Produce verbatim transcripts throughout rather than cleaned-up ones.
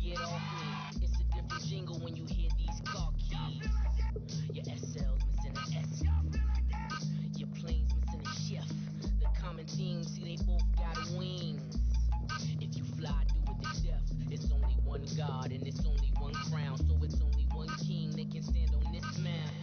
get off me. It's a different jingle when you hear these car keys. Your S L's missing an S. Your plane's missing a chef. The common theme, see they both got wings. If you fly, do it to death. It's only one God and it's only one crown. So it's only one king that can stand on this mount.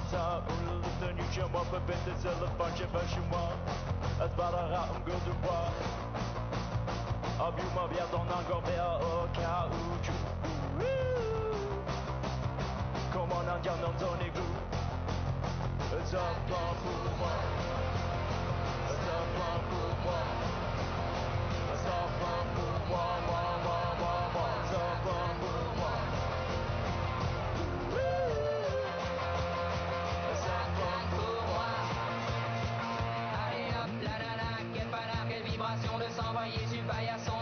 matin où le tenu chez moi peut péter sur le punch et pas chez moi. Elle se barrera un gueule de bois. Abuse-moi bien ton engorgé au cas où tu. Comme un indien dans ton égout. C'est un plan pour moi. C'est un plan pour moi. C'est un plan pour moi, moi, moi, moi, moi. C'est un plan pour moi. C'est un plan pour moi. Allez hop, la nana, quelle panard, quelle vibration de s'envoyer sur paillasson.